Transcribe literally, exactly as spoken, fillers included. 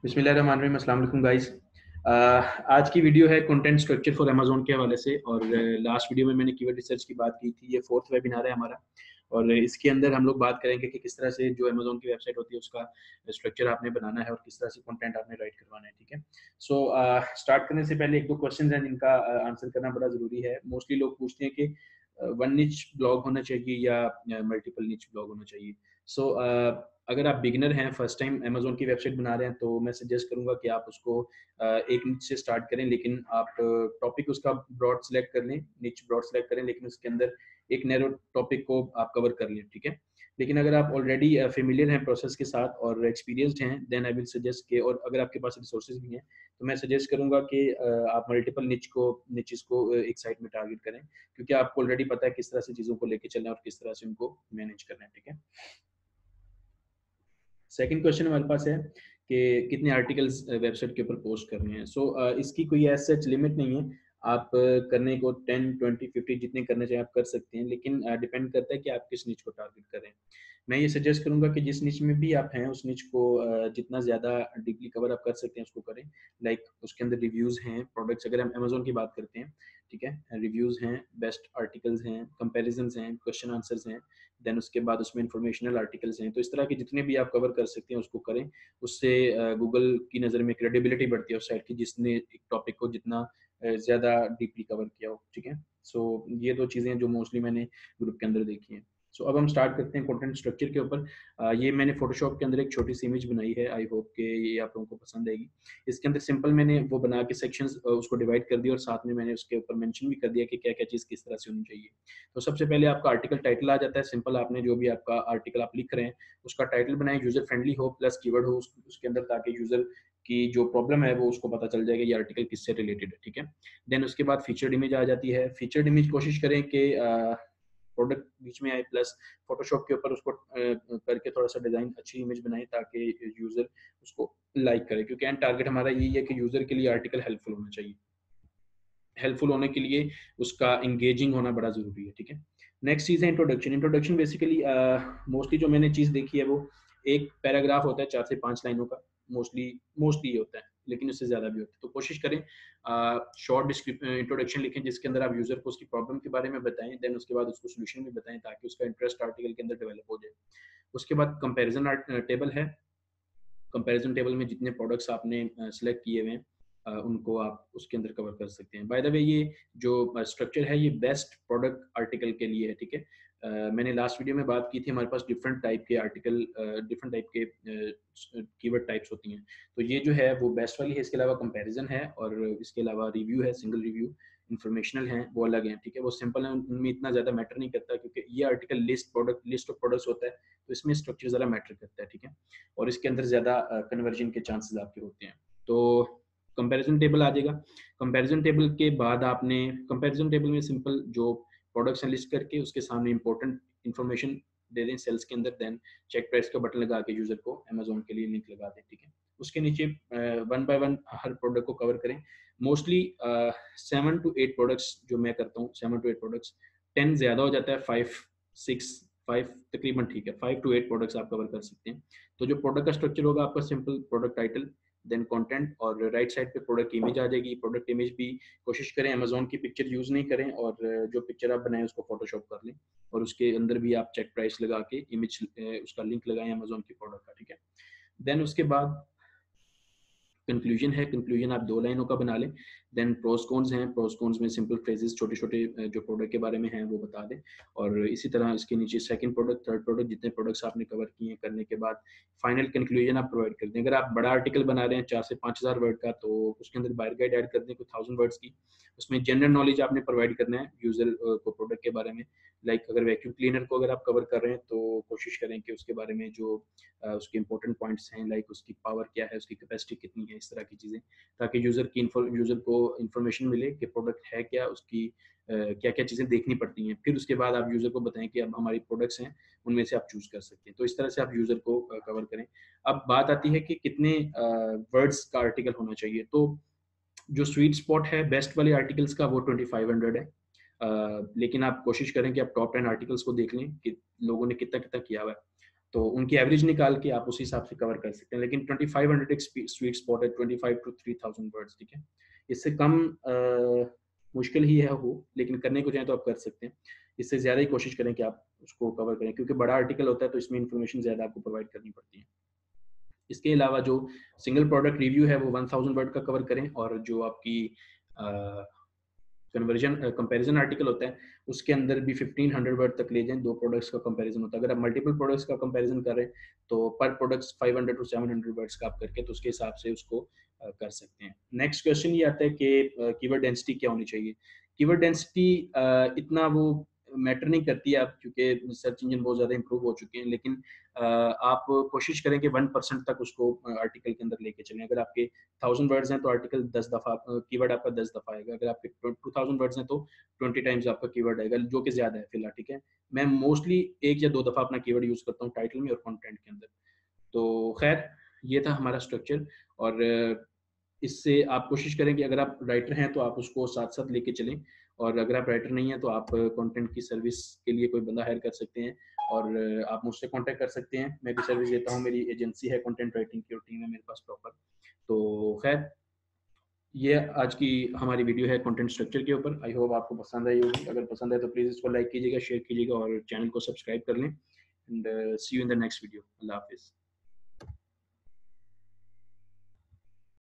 बिस्मिल्लाहिर्रहमानिर्रहीम, अस्सलाम वालेकुम गाइस। आज की वीडियो है कंटेंट स्ट्रक्चर फॉर अमेज़न के हवाले से। और लास्ट वीडियो में मैंने कीवर्ड रिसर्च की बात की थी। ये फोर्थ वेबिनार है हमारा और इसके अंदर हम लोग बात करेंगे कि किस तरह से जो अमेज़न की वेबसाइट होती है उसका स्ट्रक्चर आपने बनाना है और किस तरह से कंटेंट आपने राइट करवाना है। ठीक है, सो स्टार्ट करने से पहले एक दो क्वेश्चन हैं जिनका आंसर करना बड़ा ज़रूरी है। मोस्टली लोग पूछते हैं कि वन निच ब्लॉग होना चाहिए या मल्टीपल निच ब्लॉग होना चाहिए। सो so, uh, अगर आप बिगिनर हैं, फर्स्ट टाइम अमेज़न की वेबसाइट बना रहे हैं, तो मैं सजेस्ट करूंगा कि आप उसको uh, एक निच से स्टार्ट करें, लेकिन आप टॉपिक उसका ब्रॉड सेलेक्ट कर लें, निच ब्रॉड सेलेक्ट करें, लेकिन उसके अंदर एक नैरो टॉपिक को आप कवर कर लें। ठीक है, लेकिन अगर आप ऑलरेडी फेमिलियर हैं प्रोसेस के साथ और एक्सपीरियंस्ड हैं, देन आई विल सजेस्ट के, और अगर आपके पास रिसोर्सेज भी हैं तो मैं सजेस्ट करूंगा कि uh, आप मल्टीपल निच को निचेस को uh, एक साइड में टारगेट करें, क्योंकि आपको ऑलरेडी पता है किस तरह से चीज़ों को लेके चलना है और किस तरह से उनको मैनेज करना है। ठीक है, सेकंड क्वेश्चन हमारे पास है कि कितने आर्टिकल्स वेबसाइट के ऊपर पोस्ट करने हैं। सो so, uh, इसकी कोई ऐसा लिमिट नहीं है। आप uh, करने को टेन, ट्वेंटी, फिफ्टी जितने करने चाहिए आप कर सकते हैं, लेकिन डिपेंड uh, करता है कि आप किस निच को टारगेट करें। मैं ये सजेस्ट करूंगा कि जिस निच में भी आप हैं उस निच को uh, जितना ज़्यादा डीपली कवर आप कर सकते हैं उसको करें। लाइक like, उसके अंदर रिव्यूज़ हैं, प्रोडक्ट्स, अगर हम अमेज़न की बात करते हैं, ठीक है, रिव्यूज़ हैं, बेस्ट आर्टिकल्स हैं, कंपेरिजन्स हैं, क्वेश्चन आंसर्स हैं, देन उसके बाद उसमें इंफॉर्मेशनल आर्टिकल्स हैं। तो इस तरह के जितने भी आप कवर कर सकते हैं उसको करें। उससे गूगल की नज़र में क्रेडिबिलिटी बढ़ती है उस साइट की जिसने एक टॉपिक को जितना ज़्यादा डीपली कवर किया हो। ठीक है, सो ये दो चीज़ें जो मोस्टली मैंने ग्रुप के अंदर देखी हैं। सो so, अब हम स्टार्ट करते हैं कंटेंट स्ट्रक्चर के ऊपर। uh, ये मैंने फोटोशॉप के अंदर एक छोटी सी इमेज बनाई है, आई होप कि ये आप लोगों को पसंद आएगी। इसके अंदर सिंपल मैंने वो बना के सेक्शंस उसको डिवाइड कर दिया और साथ में मैंने उसके ऊपर मेंशन भी कर दिया कि क्या क्या चीज़ किस तरह से होनी चाहिए। तो सबसे पहले आपका आर्टिकल टाइटल आ जाता है। सिंपल आपने जो भी आपका आर्टिकल आप लिख रहे हैं उसका टाइटल बनाएं, यूजर फ्रेंडली हो प्लस कीवर्ड हो उसके अंदर, ताकि यूजर की जो प्रॉब्लम है वो उसको पता चल जाएगा ये आर्टिकल किससे रिलेटेड है। ठीक है, देन उसके बाद फीचर्ड इमेज आ जाती है। फीचर्ड इमेज कोशिश करें कि प्रोडक्ट बीच में आए, प्लस फोटोशॉप के ऊपर उसको करके थोड़ा सा डिजाइन अच्छी इमेज बनाए ताकि यूजर उसको लाइक करे, क्योंकि एंड टारगेट हमारा यही है कि यूजर के लिए आर्टिकल हेल्पफुल होना चाहिए। हेल्पफुल होने के लिए उसका इंगेजिंग होना बड़ा जरूरी है। ठीक है, नेक्स्ट चीज़ है इंट्रोडक्शन। इंट्रोडक्शन बेसिकली मोस्टली जो मैंने चीज़ देखी है वो एक पैराग्राफ होता है चार से पाँच लाइनों का, मोस्टली मोस्टली ये होता है, लेकिन उससे ज़्यादा भी होता है। तो कोशिश करें शॉर्ट इंट्रोडक्शन लिखें जिसके अंदर आप यूज़र को उसकी प्रॉब्लम के बारे में बताएं, देन उसके बाद उसको सोल्यूशन भी बताएं ताकि उसका इंटरेस्ट आर्टिकल के अंदर डेवलप हो जाए। उसके बाद कंपेरिजन टेबल है। कंपैरिजन टेबल में जितने प्रोडक्ट्स आपने सेलेक्ट किए हुए हैं uh, उनको आप उसके अंदर कवर कर सकते हैं। बाय द वे ये जो स्ट्रक्चर है ये बेस्ट प्रोडक्ट आर्टिकल के लिए है। ठीक है, uh, मैंने लास्ट वीडियो में बात की थी हमारे पास डिफरेंट टाइप के आर्टिकल, डिफरेंट टाइप के कीवर्ड टाइप्स होती हैं, तो ये जो है वो बेस्ट वाली है। इसके अलावा कंपैरिजन है और इसके अलावा रिव्यू है, सिंगल रिव्यू, इन्फॉर्मेशनल हैं, वो अलग हैं। ठीक है, वो सिंपल है, उनमें इतना ज़्यादा मैटर नहीं करता क्योंकि ये article list product list of products होता है, तो इसमें स्ट्रक्चर ज़रा मैटर करता है। ठीक है, और इसके अंदर ज़्यादा कन्वर्जन के चांसेस आपके होते हैं। तो कंपैरिजन टेबल आ जाएगा। कंपैरिजन टेबल के बाद आपने कंपैरिजन टेबल में सिंपल जो प्रोडक्ट्स लिस्ट करके उसके सामने इंपॉर्टेंट इन्फॉर्मेशन दे दें सेल्स के अंदर, देन चेक प्राइस का बटन लगा के यूजर को अमेजोन के लिए लिंक लगा दें। ठीक है, उसके नीचे वन बाय वन हर प्रोडक्ट को कवर करें। Mostly seven to eight products जो मैं करता हूँ, seven to eight products, ten ज़्यादा हो जाता है, फाइव सिक्स फाइव तकरीबन ठीक है, फाइव टू एट प्रोडक्ट्स आप कवर कर सकते हैं। तो जो प्रोडक्ट का स्ट्रक्चर होगा आपका simple product title, then content, और राइट साइड पे प्रोडक्ट इमेज आ जाएगी। प्रोडक्ट इमेज भी कोशिश करें अमेजोन की पिक्चर यूज़ नहीं करें, और जो पिक्चर आप बनाएं उसको फोटोशॉप कर लें, और उसके अंदर भी आप चेक प्राइस लगा के इमेज उसका लिंक लगाएं अमेजोन की प्रोडक्ट का। ठीक है, देन उसके बाद कंक्लूजन है। कंक्लूजन आप दो लाइनों का बना लें। देन प्रोस कॉन्स हैं, प्रोस कॉन्स में सिंपल फ्रेजेस छोटे छोटे जो प्रोडक्ट के बारे में हैं वो बता दें, और इसी तरह इसके नीचे सेकंड प्रोडक्ट, थर्ड प्रोडक्ट, जितने प्रोडक्ट्स आपने कवर किए हैं करने के बाद फाइनल कंक्लूजन आप प्रोवाइड कर दें। अगर आप बड़ा आर्टिकल बना रहे हैं चार से पाँच हज़ार वर्ड का, तो उसके अंदर बायर गाइड ऐड कर दें कुछ थाउजेंड वर्ड्स की। उसमें जनरल नॉलेज आपने प्रोवाइड करना है यूजर को प्रोडक्ट के बारे में। लाइक अगर वैक्यूम क्लीनर को अगर आप कवर कर रहे हैं तो कोशिश करें कि उसके बारे में जो उसके इंपॉर्टेंट पॉइंट्स हैं, लाइक उसकी पावर क्या है, उसकी कैपेसिटी कितनी है, इस तरह की चीज़ें, ताकि यूज़र की यूज़र को इन्फॉर्मेशन मिले कि प्रोडक्ट है क्या, उसकी क्या क्या चीज़ें देखनी पड़ती हैं। फिर उसके बाद आप यूज़र को बताएं कि अब हमारी प्रोडक्ट्स हैं उनमें से आप चूज़ कर सकते हैं। तो इस तरह से आप यूज़र को कवर करें। अब बात आती है कि कितने वर्ड्स का आर्टिकल होना चाहिए। तो जो स्वीट स्पॉट है बेस्ट वाले आर्टिकल्स का वो ट्वेंटी फाइव हंड्रेड है। Uh, लेकिन आप कोशिश करें कि आप टॉप टेन आर्टिकल्स को देख लें कि लोगों ने कितना कितना किया हुआ है। तो उनकी एवरेज निकाल के आप उस हिसाब से कवर कर सकते हैं। लेकिन ट्वेंटी फाइव हंड्रेड एक स्वीट स्पॉट है, twenty five to three thousand words, ठीक है। इससे कम आ, मुश्किल ही है वो, लेकिन करने को चाहें तो आप कर सकते हैं। इससे ज़्यादा ही कोशिश करें कि आप उसको कवर करें, क्योंकि बड़ा आर्टिकल होता है तो इसमें इन्फॉर्मेशन ज़्यादा आपको प्रोवाइड करनी पड़ती है। इसके अलावा जो सिंगल प्रोडक्ट रिव्यू है वो वन थाउजेंड वर्ड का कवर करें, और जो आपकी कन्वर्जन कंपैरिजन आर्टिकल होता है उसके अंदर भी फिफ्टीन हंड्रेड वर्ड तक ले जाएं। दो प्रोडक्ट्स का कंपैरिजन होता है, अगर आप मल्टीपल प्रोडक्ट्स का कंपैरिजन कर रहे हैं तो पर products five hundred to seven hundred words का आप करके तो उसके हिसाब से उसको uh, कर सकते हैं। नेक्स्ट क्वेश्चन ये आता है कि कीवर्ड डेंसिटी क्या होनी चाहिए। कीवर्ड डेंसिटी uh, इतना वो मैटर नहीं करती है, आप क्योंकि सर्च इंजन बहुत ज़्यादा इंप्रूव हो चुके हैं, लेकिन आप कोशिश करें कि वन परसेंट तक उसको आर्टिकल के अंदर लेके चलें। अगर आपके थाउजेंड वर्ड्स हैं तो आर्टिकल दस दफ़ा कीवर्ड आपका दस दफ़ा आएगा, अगर आपके टू थाउजेंड वर्ड्स हैं तो ट्वेंटी टाइम्स आपका कीवर्ड आएगा, जो कि ज़्यादा है फिलहाल, ठीक है। मैं मोस्टली एक या दो दफ़ा अपना कीवर्ड यूज़ करता हूँ टाइटल में और कंटेंट के अंदर। तो खैर ये था हमारा स्ट्रक्चर, और इससे आप कोशिश करें कि अगर आप राइटर हैं तो आप उसको साथ साथ लेके चलें, और अगर आप राइटर नहीं हैं तो आप कंटेंट की सर्विस के लिए कोई बंदा हायर कर सकते हैं, और आप मुझसे कांटेक्ट कर सकते हैं। मैं भी सर्विस देता हूँ, मेरी एजेंसी है कंटेंट राइटिंग की और टीम है मेरे पास प्रॉपर। तो खैर ये आज की हमारी वीडियो है कंटेंट स्ट्रक्चर के ऊपर। आई होप आपको पसंद आई होगी। अगर पसंद आए तो प्लीज़ इसको लाइक कीजिएगा, शेयर कीजिएगा और चैनल को सब्सक्राइब कर लें। And see you in the next video. अल्लाह हाफिज़।